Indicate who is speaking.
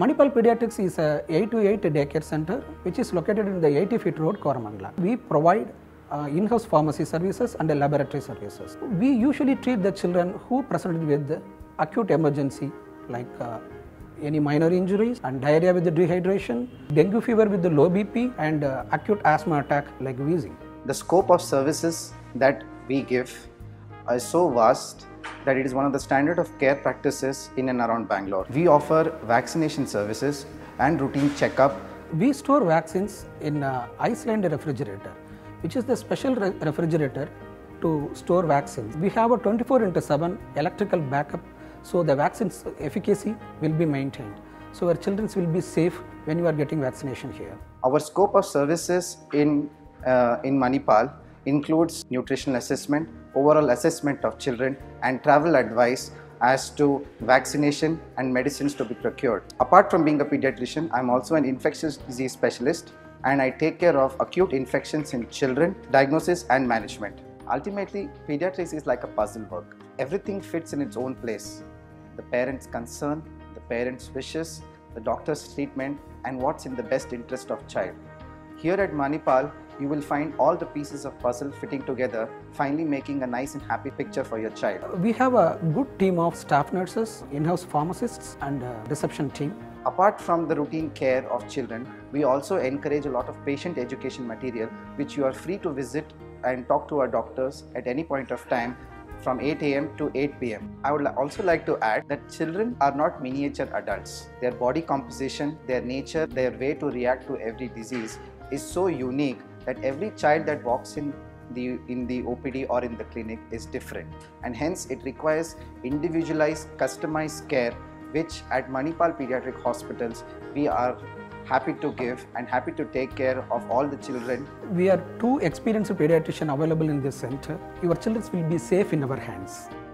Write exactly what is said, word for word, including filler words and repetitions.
Speaker 1: Manipal Pediatrics is a eight to eight daycare center which is located in the eighty feet road, Koramangala. We provide uh, in-house pharmacy services and laboratory services. We usually treat the children who presented with acute emergency like uh, any minor injuries and diarrhea with the dehydration, dengue fever with the low B P and uh, acute asthma attack like wheezing.
Speaker 2: The scope of services that we give is so vast that it is one of the standard of care practices in and around Bangalore. We offer vaccination services and routine checkup.
Speaker 1: We store vaccines in uh, ice-lined refrigerator, which is the special re refrigerator to store vaccines. We have a twenty-four into seven electrical backup, so the vaccine's efficacy will be maintained. So our children will be safe when you are getting vaccination here.
Speaker 2: Our scope of services in, uh, in Manipal includes nutritional assessment, overall assessment of children and travel advice as to vaccination and medicines to be procured. Apart from being a pediatrician, I am also an infectious disease specialist and I take care of acute infections in children, diagnosis and management. Ultimately, pediatrics is like a puzzle work. Everything fits in its own place. The parent's concern, the parent's wishes, the doctor's treatment and what's in the best interest of child. Here at Manipal, you will find all the pieces of puzzle fitting together, finally making a nice and happy picture for your child.
Speaker 1: We have a good team of staff nurses, in-house pharmacists and a reception team.
Speaker 2: Apart from the routine care of children, we also encourage a lot of patient education material which you are free to visit and talk to our doctors at any point of time from eight A M to eight P M I would also like to add that children are not miniature adults. Their body composition, their nature, their way to react to every disease is so unique that every child that walks in the, in the O P D or in the clinic is different, and hence it requires individualized, customized care which at Manipal Pediatric Hospitals we are happy to give and happy to take care of all the children.
Speaker 1: We are two experienced pediatricians available in this center. Your children will be safe in our hands.